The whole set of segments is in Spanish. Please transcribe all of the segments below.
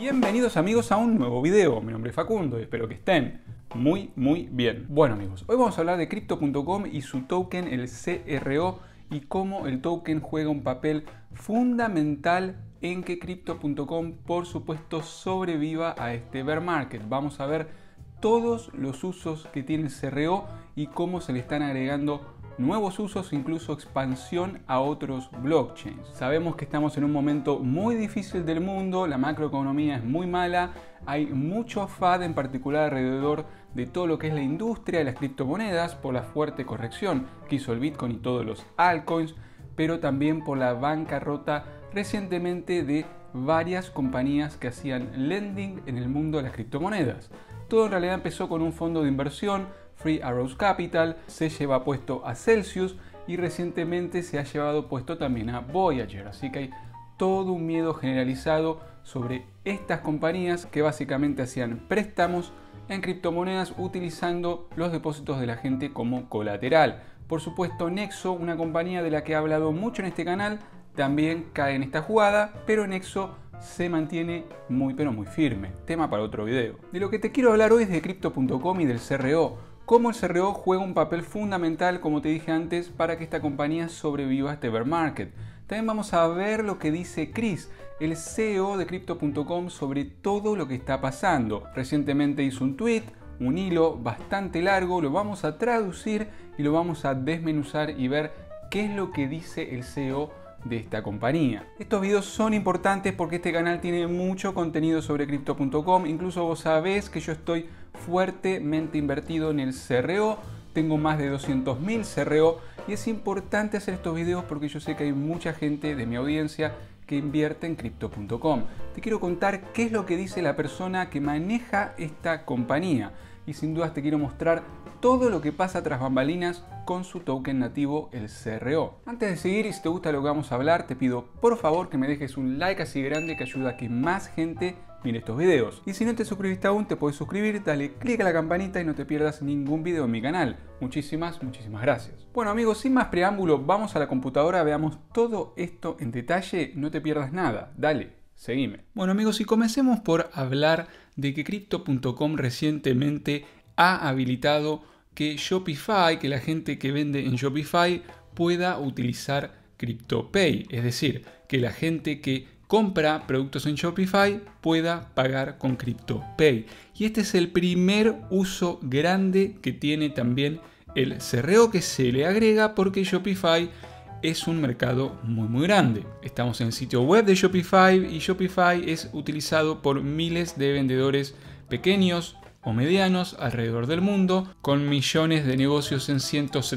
Bienvenidos amigos a un nuevo video. Mi nombre es Facundo y espero que estén muy bien. Bueno amigos, hoy vamos a hablar de Crypto.com y su token, el CRO, y cómo el token juega un papel fundamental en que Crypto.com por supuesto sobreviva a este bear market. Vamos a ver todos los usos que tiene el CRO y cómo se le están agregando nuevos usos, incluso expansión a otros blockchains. Sabemos que estamos en un momento muy difícil del mundo, la macroeconomía es muy mala, hay mucho FAD en particular alrededor de todo lo que es la industria de las criptomonedas por la fuerte corrección que hizo el Bitcoin y todos los altcoins, pero también por la bancarrota recientemente de varias compañías que hacían lending en el mundo de las criptomonedas. Todo en realidad empezó con un fondo de inversión, Three Arrows Capital, se lleva puesto a Celsius y recientemente se ha llevado puesto también a Voyager. Así que hay todo un miedo generalizado sobre estas compañías que básicamente hacían préstamos en criptomonedas utilizando los depósitos de la gente como colateral. Por supuesto, Nexo, una compañía de la que he hablado mucho en este canal, también cae en esta jugada, pero Nexo se mantiene muy firme. Tema para otro video. De lo que te quiero hablar hoy es de Crypto.com y del CRO. Cómo el CRO juega un papel fundamental, como te dije antes, para que esta compañía sobreviva a este bear market. También vamos a ver lo que dice Chris, el CEO de Crypto.com, sobre todo lo que está pasando. Recientemente hizo un tweet, un hilo bastante largo, lo vamos a traducir y lo vamos a desmenuzar y ver qué es lo que dice el CEO de esta compañía. Estos videos son importantes porque este canal tiene mucho contenido sobre Crypto.com. Incluso vos sabés que yo estoy fuertemente invertido en el CRO. Tengo más de 200.000 CRO y es importante hacer estos videos porque yo sé que hay mucha gente de mi audiencia que invierte en Crypto.com. Te quiero contar qué es lo que dice la persona que maneja esta compañía y sin dudas te quiero mostrar todo lo que pasa tras bambalinas con su token nativo, el CRO. Antes de seguir, y si te gusta lo que vamos a hablar, te pido por favor que me dejes un like así grande que ayuda a que más gente mire estos videos. Y si no te suscribiste aún, te puedes suscribir, dale click a la campanita y no te pierdas ningún video en mi canal. Muchísimas gracias. Bueno amigos, sin más preámbulo, vamos a la computadora, veamos todo esto en detalle, no te pierdas nada, dale. Seguime. Bueno amigos, y comencemos por hablar de que Crypto.com recientemente ha habilitado que Shopify, que la gente que vende en Shopify pueda utilizar CryptoPay. Es decir, que la gente que compra productos en Shopify pueda pagar con CryptoPay. Y este es el primer uso grande que tiene también el CRO, que se le agrega porque Shopify es un mercado muy grande. Estamos en el sitio web de Shopify y Shopify es utilizado por miles de vendedores pequeños o medianos alrededor del mundo, con millones de negocios en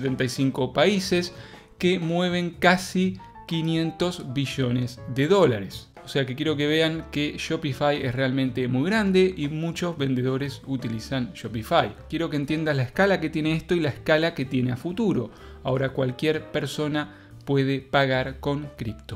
175 países que mueven casi 500 billones de dólares. O sea que quiero que vean que Shopify es realmente muy grande y muchos vendedores utilizan Shopify. Quiero que entiendas la escala que tiene esto y la escala que tiene a futuro. Ahora cualquier persona puede pagar con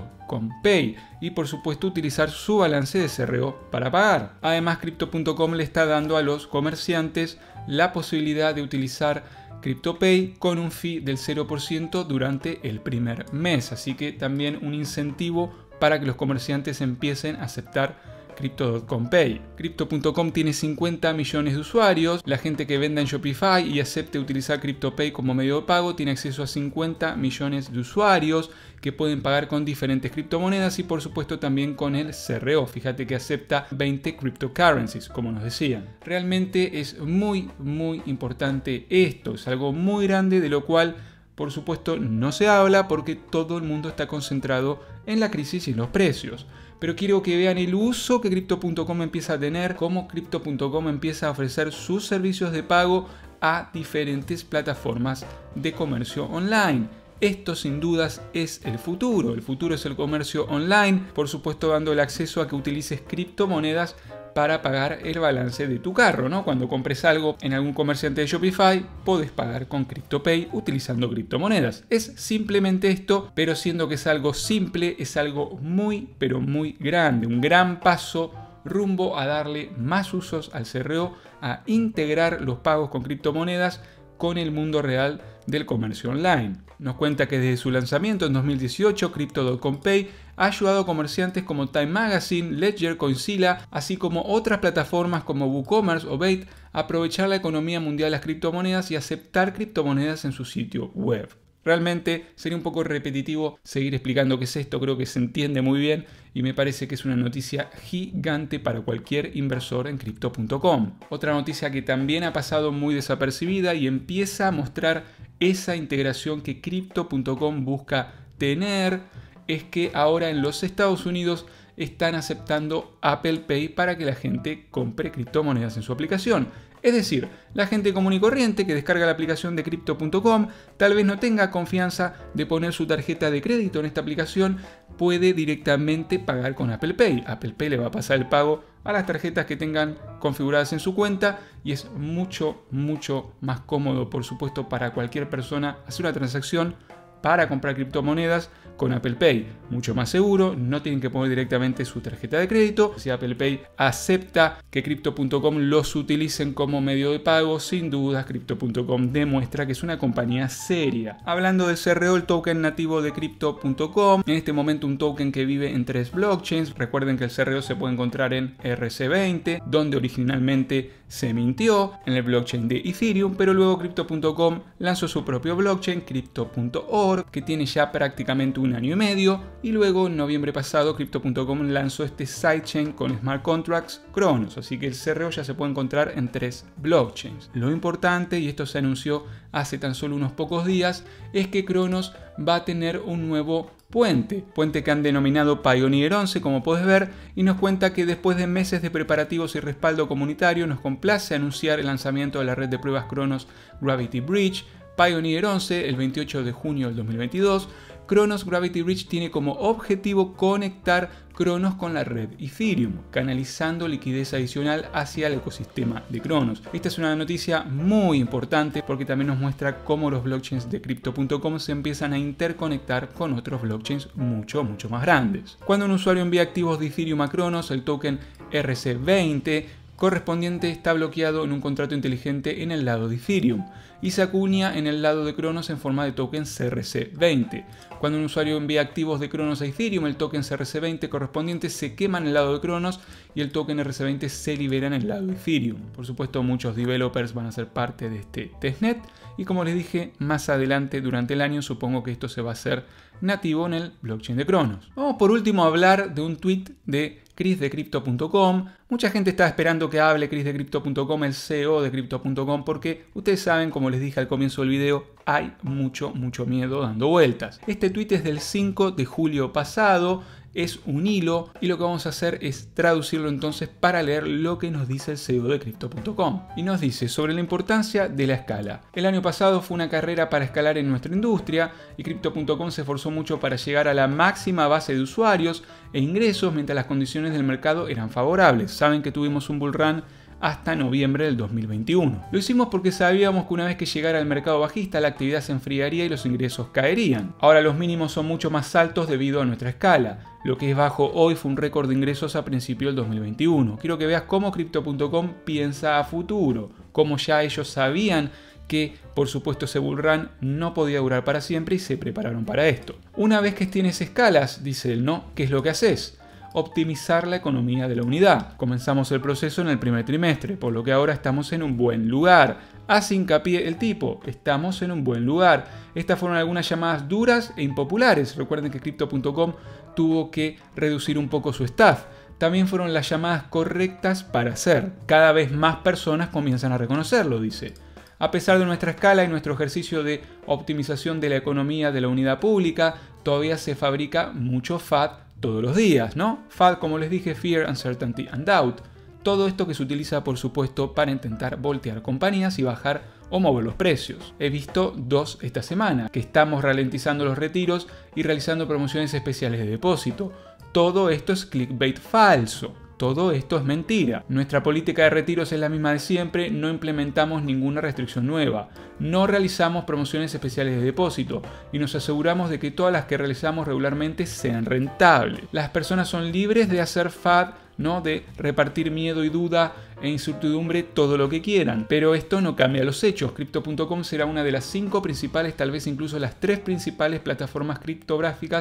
Pay y por supuesto utilizar su balance de CRO para pagar. Además, Crypto.com le está dando a los comerciantes la posibilidad de utilizar CryptoPay con un fee del 0% durante el primer mes, así que también un incentivo para que los comerciantes empiecen a aceptar Crypto.com Pay. Crypto.com tiene 50 millones de usuarios. La gente que venda en Shopify y acepte utilizar CryptoPay como medio de pago tiene acceso a 50 millones de usuarios que pueden pagar con diferentes criptomonedas y por supuesto también con el CRO. Fíjate que acepta 20 cryptocurrencies, como nos decían. Realmente es muy importante esto. Es algo muy grande de lo cual por supuesto no se habla porque todo el mundo está concentrado en la crisis y en los precios. Pero quiero que vean el uso que Crypto.com empieza a tener, cómo Crypto.com empieza a ofrecer sus servicios de pago a diferentes plataformas de comercio online. Esto sin dudas es el futuro es el comercio online, por supuesto dando el acceso a que utilices criptomonedas para pagar el balance de tu carro, ¿no? Cuando compres algo en algún comerciante de Shopify, podés pagar con CryptoPay utilizando criptomonedas. Es simplemente esto, pero siendo que es algo simple, es algo muy grande, un gran paso rumbo a darle más usos al CRO, a integrar los pagos con criptomonedas con el mundo real del comercio online. Nos cuenta que desde su lanzamiento en 2018, Crypto.com Pay ha ayudado a comerciantes como Time Magazine, Ledger, Coinsila, así como otras plataformas como WooCommerce o Bait a aprovechar la economía mundial de las criptomonedas y aceptar criptomonedas en su sitio web. Realmente sería un poco repetitivo seguir explicando qué es esto, creo que se entiende muy bien y me parece que es una noticia gigante para cualquier inversor en Crypto.com. Otra noticia que también ha pasado muy desapercibida y empieza a mostrar esa integración que Crypto.com busca tener es que ahora en los Estados Unidos están aceptando Apple Pay para que la gente compre criptomonedas en su aplicación. Es decir, la gente común y corriente que descarga la aplicación de Crypto.com tal vez no tenga confianza de poner su tarjeta de crédito en esta aplicación, puede directamente pagar con Apple Pay. Apple Pay le va a pasar el pago a las tarjetas que tengan configuradas en su cuenta y es mucho más cómodo, por supuesto, para cualquier persona hacer una transacción para comprar criptomonedas con Apple Pay. Mucho más seguro, no tienen que poner directamente su tarjeta de crédito. Si Apple Pay acepta que Crypto.com los utilicen como medio de pago, sin dudas Crypto.com demuestra que es una compañía seria. Hablando del CRO, el token nativo de Crypto.com, en este momento un token que vive en 3 blockchains. Recuerden que el CRO se puede encontrar en RC20, donde originalmente se mintió, en el blockchain de Ethereum, pero luego Crypto.com lanzó su propio blockchain, Crypto.org, que tiene ya prácticamente un año y medio, y luego en noviembre pasado Crypto.com lanzó este sidechain con smart contracts Cronos, así que el CRO ya se puede encontrar en 3 blockchains. Lo importante, y esto se anunció hace tan solo unos pocos días, es que Cronos va a tener un nuevo puente que han denominado Pioneer 11, como puedes ver, y nos cuenta que después de meses de preparativos y respaldo comunitario nos complace anunciar el lanzamiento de la red de pruebas Cronos Gravity Bridge Pioneer 11 el 28 de junio del 2022. Cronos Gravity Bridge tiene como objetivo conectar Cronos con la red Ethereum, canalizando liquidez adicional hacia el ecosistema de Cronos. Esta es una noticia muy importante porque también nos muestra cómo los blockchains de Crypto.com se empiezan a interconectar con otros blockchains mucho más grandes. Cuando un usuario envía activos de Ethereum a Cronos, el token RC20 correspondiente está bloqueado en un contrato inteligente en el lado de Ethereum y se acuña en el lado de Cronos en forma de token CRC20. Cuando un usuario envía activos de Cronos a Ethereum, el token CRC20 correspondiente se quema en el lado de Cronos y el token RC20 se libera en el lado de Ethereum. Por supuesto, muchos developers van a ser parte de este testnet y, como les dije, más adelante durante el año supongo que esto se va a hacer nativo en el blockchain de Cronos. Vamos por último a hablar de un tweet de Chris de Crypto.com. Mucha gente estaba esperando que hable Chris de Crypto.com, el CEO de Crypto.com, porque ustedes saben, como les dije al comienzo del video, hay mucho miedo dando vueltas. Este tweet es del 5 de julio pasado, es un hilo y lo que vamos a hacer es traducirlo entonces para leer lo que nos dice el CEO de Crypto.com. Y nos dice sobre la importancia de la escala. El año pasado fue una carrera para escalar en nuestra industria y Crypto.com se esforzó mucho para llegar a la máxima base de usuarios e ingresos mientras las condiciones del mercado eran favorables. Saben que tuvimos un bull run hasta noviembre del 2021. Lo hicimos porque sabíamos que una vez que llegara el mercado bajista la actividad se enfriaría y los ingresos caerían. Ahora los mínimos son mucho más altos debido a nuestra escala. Lo que es bajo hoy fue un récord de ingresos a principio del 2021. Quiero que veas cómo Crypto.com piensa a futuro, cómo ya ellos sabían que por supuesto ese bull run no podía durar para siempre y se prepararon para esto. Una vez que tienes escalas, dice él, ¿no? ¿Qué es lo que haces? Optimizar la economía de la unidad. Comenzamos el proceso en el primer trimestre, por lo que ahora estamos en un buen lugar. Hace hincapié el tipo, estamos en un buen lugar. Estas fueron algunas llamadas duras e impopulares. Recuerden que Crypto.com tuvo que reducir un poco su staff. También fueron las llamadas correctas para hacer. Cada vez más personas comienzan a reconocerlo, dice. A pesar de nuestra escala y nuestro ejercicio de optimización de la economía de la unidad pública, todavía se fabrica mucho FAD todos los días, ¿no? FAD, como les dije, Fear, Uncertainty and Doubt. Todo esto que se utiliza, por supuesto, para intentar voltear compañías y bajar o mover los precios. He visto 2 esta semana, que estamos ralentizando los retiros y realizando promociones especiales de depósito. Todo esto es clickbait falso. Todo esto es mentira. Nuestra política de retiros es la misma de siempre, no implementamos ninguna restricción nueva. No realizamos promociones especiales de depósito y nos aseguramos de que todas las que realizamos regularmente sean rentables. Las personas son libres de hacer FAD, ¿no? De repartir miedo y duda e incertidumbre todo lo que quieran, pero esto no cambia los hechos. Crypto.com será una de las 5 principales, tal vez incluso las 3 principales plataformas criptográficas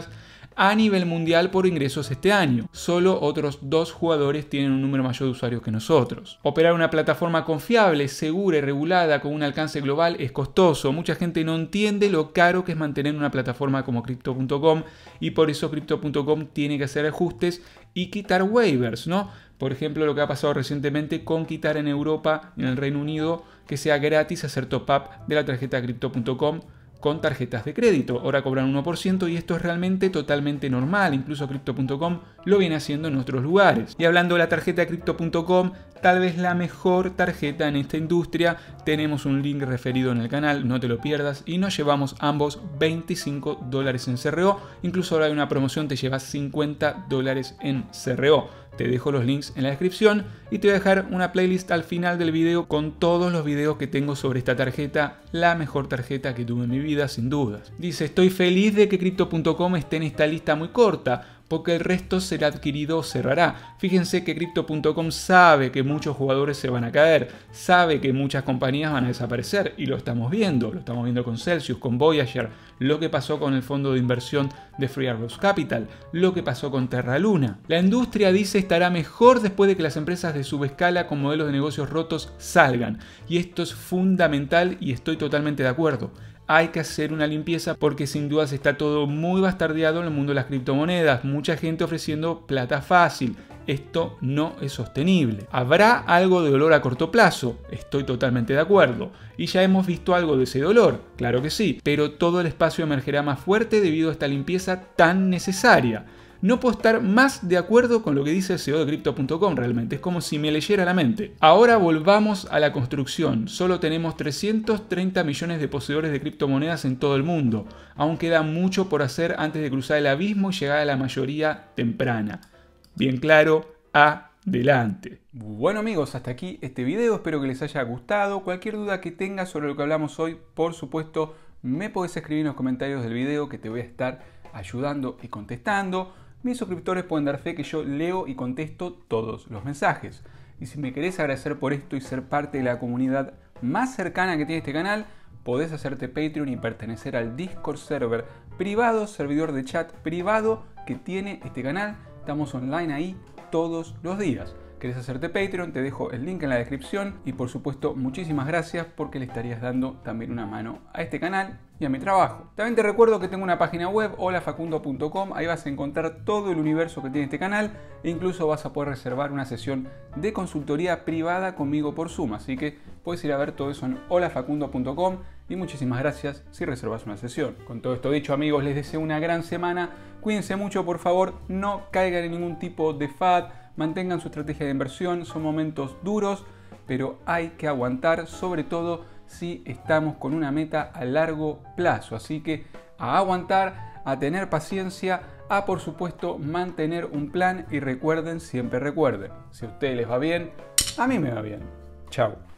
a nivel mundial por ingresos este año. Solo otros 2 jugadores tienen un número mayor de usuarios que nosotros. Operar una plataforma confiable, segura y regulada con un alcance global es costoso. Mucha gente no entiende lo caro que es mantener una plataforma como Crypto.com y por eso Crypto.com tiene que hacer ajustes y quitar waivers, ¿no? Por ejemplo, lo que ha pasado recientemente con quitar en Europa, en el Reino Unido, que sea gratis hacer top-up de la tarjeta Crypto.com con tarjetas de crédito. Ahora cobran 1% y esto es realmente totalmente normal. Incluso Crypto.com lo viene haciendo en otros lugares. Y hablando de la tarjeta Crypto.com, tal vez la mejor tarjeta en esta industria. Tenemos un link referido en el canal, no te lo pierdas. Y nos llevamos ambos $25 en CRO. Incluso ahora hay una promoción, te llevas $50 en CRO. Te dejo los links en la descripción y te voy a dejar una playlist al final del video con todos los videos que tengo sobre esta tarjeta, la mejor tarjeta que tuve en mi vida sin dudas. Dice, estoy feliz de que Crypto.com esté en esta lista muy corta, porque el resto será adquirido o cerrará. Fíjense que Crypto.com sabe que muchos jugadores se van a caer, sabe que muchas compañías van a desaparecer y lo estamos viendo con Celsius, con Voyager, lo que pasó con el fondo de inversión de Free Arrows Capital, lo que pasó con Terra Luna. La industria dice estará mejor después de que las empresas de subescala con modelos de negocios rotos salgan, y esto es fundamental y estoy totalmente de acuerdo. Hay que hacer una limpieza porque sin dudas está todo muy bastardeado en el mundo de las criptomonedas. Mucha gente ofreciendo plata fácil. Esto no es sostenible. ¿Habrá algo de dolor a corto plazo? Estoy totalmente de acuerdo. Y ya hemos visto algo de ese dolor, claro que sí. Pero todo el espacio emergerá más fuerte debido a esta limpieza tan necesaria. No puedo estar más de acuerdo con lo que dice el CEO de Crypto.com realmente, es como si me leyera la mente. Ahora volvamos a la construcción. Solo tenemos 330 millones de poseedores de criptomonedas en todo el mundo. Aún queda mucho por hacer antes de cruzar el abismo y llegar a la mayoría temprana. Bien claro, adelante. Bueno amigos, hasta aquí este video, espero que les haya gustado. Cualquier duda que tengas sobre lo que hablamos hoy, por supuesto, me podés escribir en los comentarios del video que te voy a estar ayudando y contestando. Mis suscriptores pueden dar fe que yo leo y contesto todos los mensajes. Y si me querés agradecer por esto y ser parte de la comunidad más cercana que tiene este canal, podés hacerte Patreon y pertenecer al Discord server privado, servidor de chat privado que tiene este canal. Estamos online ahí todos los días. ¿Querés hacerte Patreon? Te dejo el link en la descripción y por supuesto muchísimas gracias porque le estarías dando también una mano a este canal y a mi trabajo. También te recuerdo que tengo una página web, holafacundo.com, ahí vas a encontrar todo el universo que tiene este canal e incluso vas a poder reservar una sesión de consultoría privada conmigo por Zoom, así que puedes ir a ver todo eso en holafacundo.com y muchísimas gracias si reservas una sesión. Con todo esto dicho amigos, les deseo una gran semana, cuídense mucho por favor, no caigan en ningún tipo de FAD, mantengan su estrategia de inversión, son momentos duros, pero hay que aguantar, sobre todo si estamos con una meta a largo plazo. Así que a aguantar, a tener paciencia, a por supuesto mantener un plan y recuerden, siempre recuerden, si a ustedes les va bien, a mí me va bien. Chao.